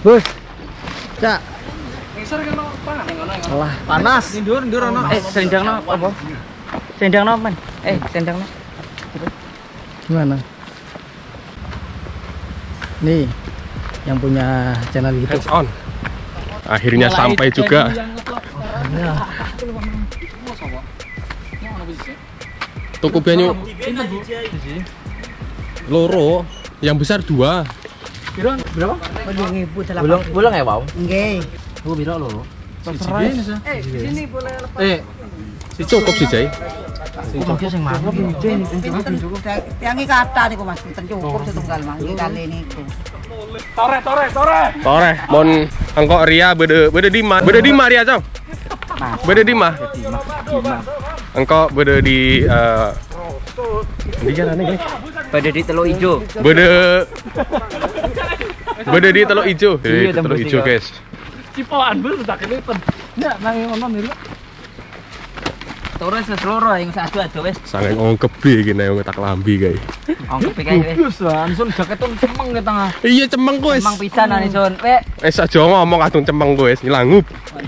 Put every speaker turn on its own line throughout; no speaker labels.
Bos. Cak.
Ngisor kan pangan ngono.
Alah, panas.
Ndur ono.
Sendangno apa? Sendangno men. Sendangno.
Gimana? Nih yang punya channel YouTube.
Hands on. Akhirnya sampai juga.
Ya.
Toko banyu loro, yang besar 2.
Berapa?
Bolong ya, Wow?
Nggih.
Bu biro lho.
Terserah.
Sini boleh.
Cukup sih, Jay.
Mungkin sing mau.
Tiangi kata niku Mas, mboten cukup setunggal Mas kali niku.
Tore.
Tore, mon engkok Ria bede di ma Ria, Cong. Bede di ma. Engkok bede di di jarane, guys.
Bede di Teluk Ijo.
Bede di Teluk Ijo. Teluk Ijo, guys.
Cipokan bel tak kene ten. Ndak nang ngono niku.
Tore sesloro yang sadu-adu wis.
Sange ongkep iki nek tak lambi, guys.
Ongkep kae wis.
Bus langsung jaketon cemeng ke tengah.
Iya cemeng guys.
Emang pisan ane Son. Wek.
Aja ngomong kadung cemeng guys, ngilangup.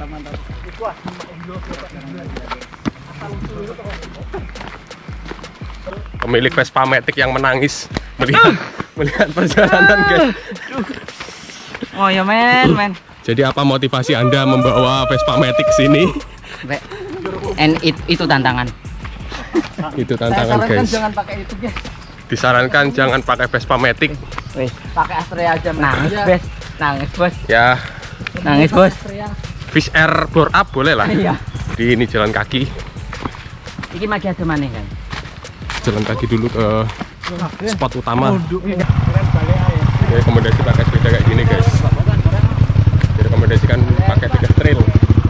Pemilik Vespa Matic yang menangis melihat perjalanan guys.
Oh ya men.
Jadi apa motivasi Anda membawa Vespa Matic sini?
Wek. Itu tantangan.
Itu tantangan guys.
Jangan pakai itu guys.
Disarankan jangan pakai Vespa Matic.
Wis, pakai Astrea aja. Nangis, Bos.
Ya,
Nangis, Bos.
Fish Air Bore Up boleh lah.
Iya.
Di ini jalan kaki.
Iki masih ada maneh kan?
Jalan kaki dulu ke spot utama. Rekomendasi pakai sepeda kayak gini guys. Direkomendasikan pakai tiket trail.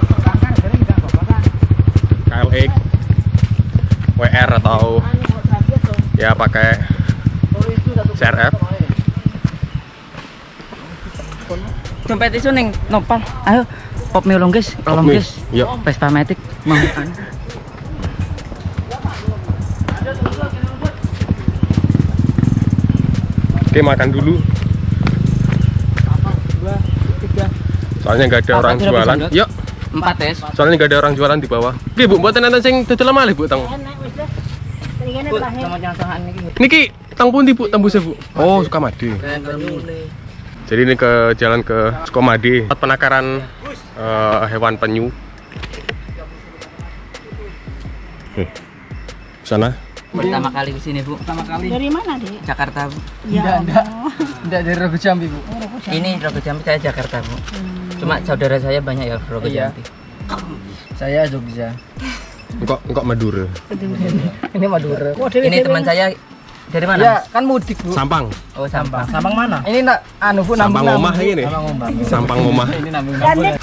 KLX, WR atau ya pakai CRF.
Dompet isu ning nopal. Ayo pop melong guys, tolong guys.
Yuk.
Vespa Matic mau.
Oke, makan dulu. Soalnya nggak ada orang jualan. Yuk.
4 es.
Soalnya nggak ada orang jualan di bawah. Oke, Bu, buatan enten sing dodol malih, Bu, tang.
Bu, sama jangan sangan niki.
Niki tang pundi, Bu, tembusnya, Bu? Oh, Sukamadi. Jadi ini ke jalan ke Sukamadi, tempat penangkaran hewan penyu. Sana.
Pertama kali ke sini, Bu.
Pertama kali.
Dari mana, Dek?
Jakarta, Bu.
Enggak dari Rogo Jambi, Bu.
Ini Rogo Jambi, saya Jakarta, Bu. Cuma saudara saya banyak ya Rogo Jambi.
Saya Jogja.
Engkok Madura.
Ini Madura.
Ini teman saya dari mana?
Ya, kan mudik, Bu.
Sampang.
Oh, Sampang.
Sampang mana? Ini nak anu Bu
Sampang
nambung.
omah ini. Sampang omah.
Ini nambung.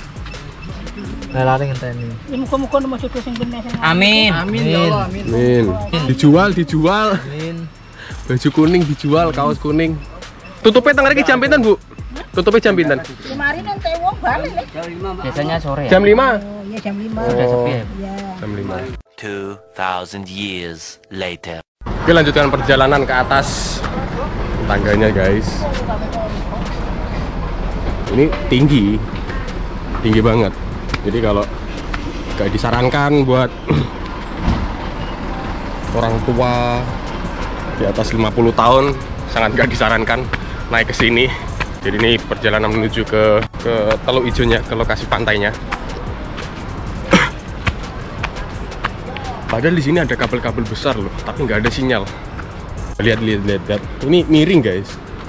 Lari ngenteni.
Muka-muka nomor jodoh sing bener sing.
Amin.
Amin ya Allah, amin.
Amin. Dijual.
Amin.
Baju kuning dijual, kaos kuning. Tutupnya tengah iki jam pinten, Bu? Tutupnya jam pinten?
Kemarin ente wong balik.
Biasanya sore ya.
Jam 5.
Oh, iya jam 5.
Udah sepi ya.
Iya.
Jam 5.
2,000 years later.
Oke, lanjutkan perjalanan ke atas tangganya, guys. Ini tinggi banget. Jadi kalau gak disarankan buat orang tua di atas 50 tahun, sangat gak disarankan naik ke sini. Jadi ini perjalanan menuju ke Teluk Ijonya, ke lokasi pantainya. Padahal di sini ada kabel-kabel besar loh, tapi nggak ada sinyal. Lihat. Ini miring, guys.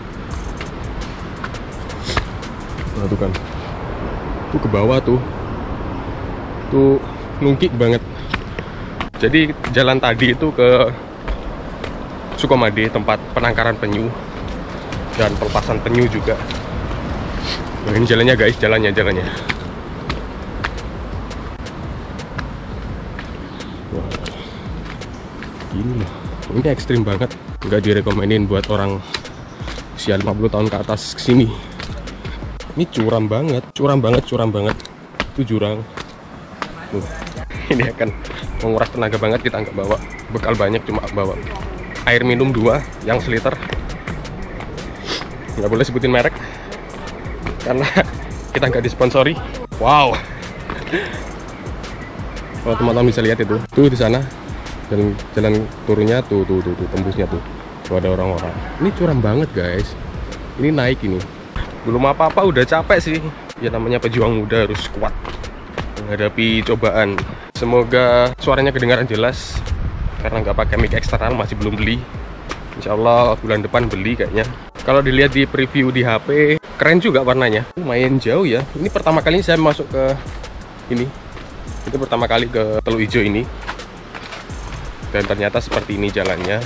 Nah, tuh kan. Tuh ke bawah tuh. Tuh nungkik banget. Jadi jalan tadi itu ke Sukamadi, tempat penangkaran penyu dan pelepasan penyu juga. Nah, ini jalannya, guys, jalannya. Wah, gini loh. Ini ekstrim banget. Nggak direkomenin buat orang usia 50 tahun ke atas kesini. Ini curam banget. Itu jurang. Ini akan menguras tenaga banget. Kita nggak bawa bekal banyak, cuma bawa air minum 2 yang seliter. Nggak boleh sebutin merek. karena kita nggak disponsori. Wow. Kalau teman-teman bisa lihat itu, tuh di sana jalan turunnya tuh tembusnya tuh. Tuh ada orang-orang. Ini curam banget guys. Ini naik ini. Belum apa-apa udah capek sih. Ya namanya pejuang muda harus kuat menghadapi cobaan. Semoga suaranya kedengaran jelas karena nggak pakai mic eksternal, masih belum beli. Insya Allah bulan depan beli kayaknya. Kalau dilihat di preview di HP, keren juga warnanya. Lumayan jauh ya. Ini pertama kali saya masuk ke ini. Itu pertama kali ke Teluk Ijo ini. Dan ternyata seperti ini jalannya.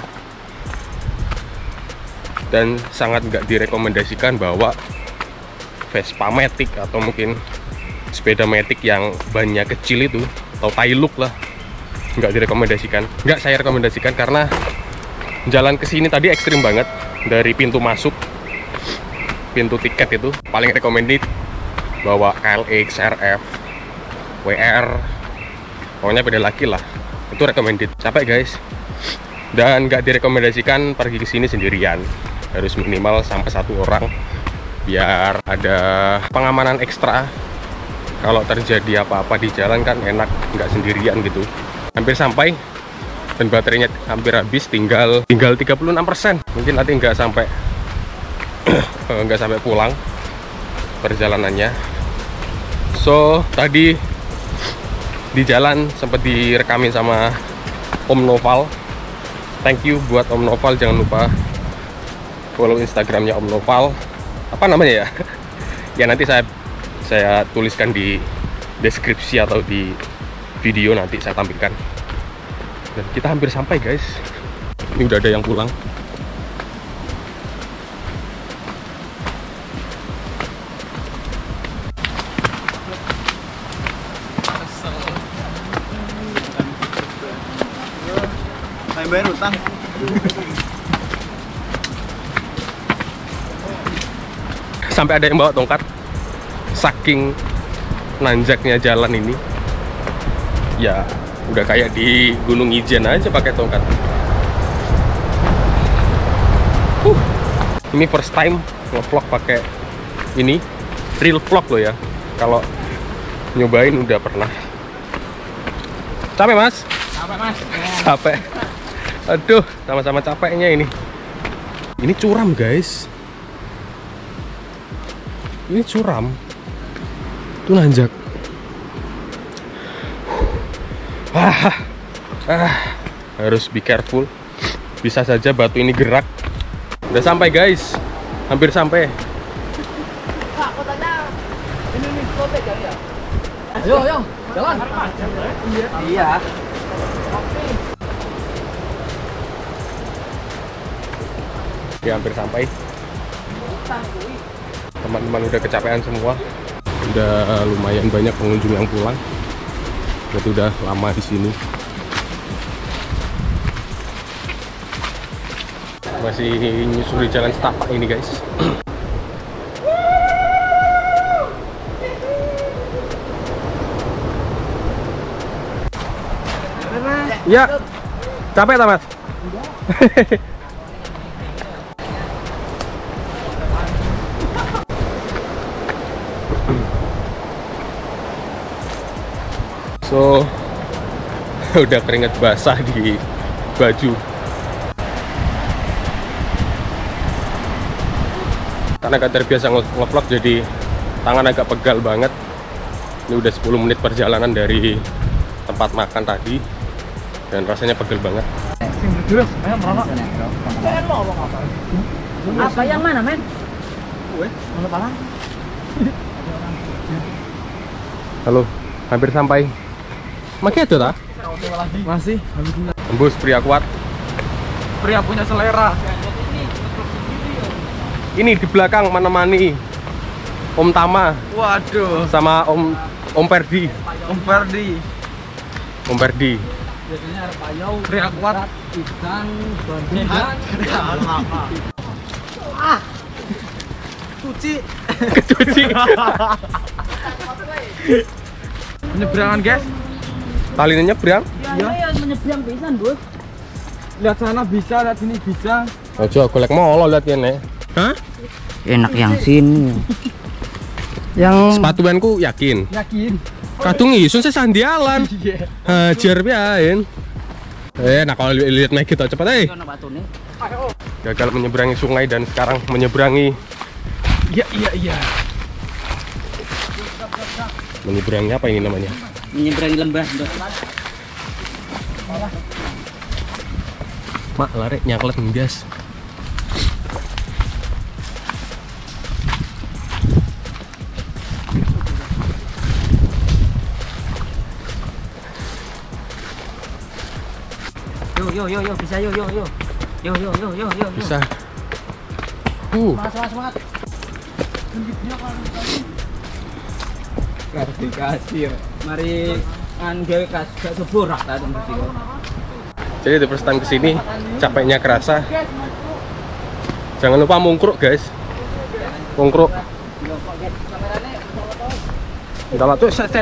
Dan sangat nggak direkomendasikan bawa Vespa Matic atau mungkin sepeda Matic yang bannya kecil itu, atau Tailuk lah. Nggak direkomendasikan. Nggak saya rekomendasikan karena jalan ke sini tadi ekstrim banget. Dari pintu masuk, pintu tiket itu paling recommended bawa KLX, RF, WR, pokoknya beda lagi lah. Itu recommended. Capek guys. Dan nggak direkomendasikan pergi ke sini sendirian. Harus minimal sampai 1 orang biar ada pengamanan ekstra. Kalau terjadi apa-apa di jalan kan enak, nggak sendirian gitu. Hampir sampai dan baterainya hampir habis, tinggal 36%. Mungkin nanti nggak sampai pulang perjalanannya. So tadi di jalan sempat direkamin sama Om Noval. Thank you buat Om Noval, jangan lupa follow Instagramnya Om Noval. Apa namanya ya? Ya nanti saya tuliskan di deskripsi atau di video, nanti saya tampilkan. Dan kita hampir sampai guys. Ini udah ada yang pulang.
Saya bayar utang.
Sampai ada yang bawa tongkat. Saking nanjaknya jalan ini. Ya udah kayak di Gunung Ijen aja pakai tongkat. Ini first time nge-vlog pakai ini, real vlog loh ya. Kalau nyobain udah pernah. Capek mas?
Capek mas.
Capek. Aduh, sama-sama capeknya ini. Ini curam guys. Ini curam. Itu nanjak. Harus be careful. Bisa saja batu ini gerak. Udah sampai guys. Hampir sampai.
Pak, kotanya ini diskotek kali ya?
Ayo, jalan.
Iya.
Ya hampir sampai. Teman-teman udah kecapean semua. Udah lumayan banyak pengunjung yang pulang. Itu udah lama di sini. Masih nyusuri jalan setapak ini guys. Ya, capek tak mas? So, udah keringet basah di baju. Karena gak terbiasa nge-vlog jadi tangan agak pegal banget. Ini udah 10 menit perjalanan dari tempat makan tadi dan rasanya pegel banget.
Apa yang mana, men?
Halo, hampir sampai. Makai itu tak?
Masih.
Tembus pria kuat.
Pria punya selera.
Ini di belakang menemani Om Tama.
Waduh.
Sama Om Perdi.
Om Ferdi.
Om Perdi.
Pria kuat.
Ikan,
Cuci.
Kecuci.
Penyeberangan guys.
Talinya nyebrang.
Iya, menyeberang pisan, Bos.
Lihat sana bisa, lihat sini bisa.
Ojo golek molo lihat kene. Hah?
Enak yang sini.
Yang
Sepatuanku yakin.
yakin.
Kadung isun sesandialan. Hajar piain. Nah kalau lihat naik kita cepat
Ono batune.
Gagal menyeberangi sungai dan sekarang menyeberangi. Iya. Menyeberangi apa ini namanya?
Menyeberangi lembah, Ndok.
Mak lari nyaklet ngegas.
Yo, bisa yo. Yo.
Bisa.
Semangat.
Kasih. Mari gawe gak seburak ta tempat iki.
Jadi the first time kesini capeknya kerasa. Jangan lupa mungkruk guys. Mungkruk. Minta lah tuh set.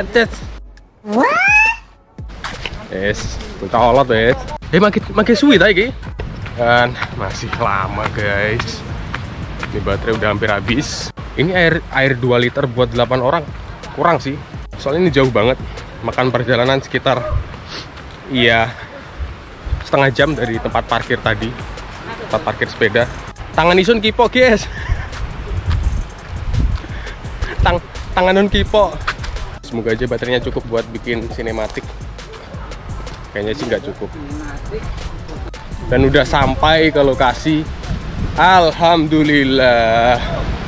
Yes, minta olot guys. Makin suwi tadi. Dan masih lama guys. Ini baterai udah hampir habis. Ini air 2 liter buat 8 orang. Kurang sih. Soalnya ini jauh banget. Makan perjalanan sekitar setengah jam dari tempat parkir tadi. Tempat parkir sepeda. Tangan isun kipo guys. Tangan non kipo. Semoga aja baterainya cukup buat bikin sinematik. Kayaknya sih nggak cukup. Dan udah sampai ke lokasi. Alhamdulillah.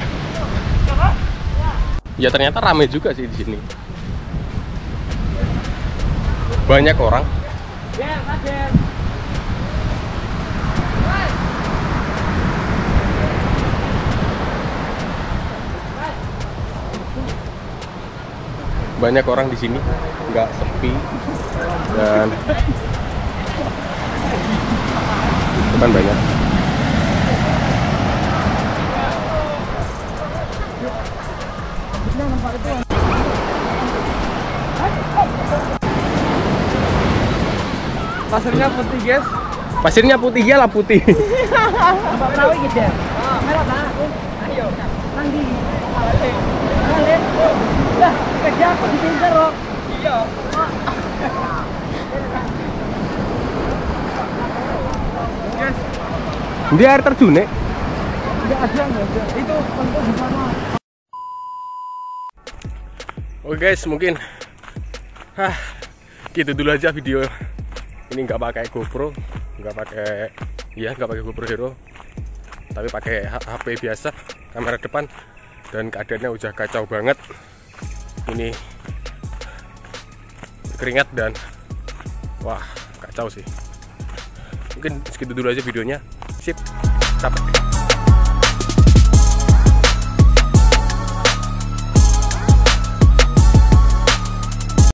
Ya ternyata ramai juga sih di sini. Banyak orang. Banyak orang di sini, nggak sepi dan teman banyak.
Pasirnya putih, guys.
Pasirnya putih ya lah putih.
Perawi gitu. Merah tak? Ayo. Nanti. Lah, kerja apa di pinggir kok? Iya.
Di air terjun nih.
Enggak ada. Itu untuk di sana.
Oke guys, mungkin gitu dulu aja video ini. Nggak pakai GoPro, nggak pakai GoPro Hero, tapi pakai HP biasa, kamera depan, dan keadaannya udah kacau banget. Ini keringat dan wah kacau sih. Mungkin segitu dulu aja videonya. Sip, capek.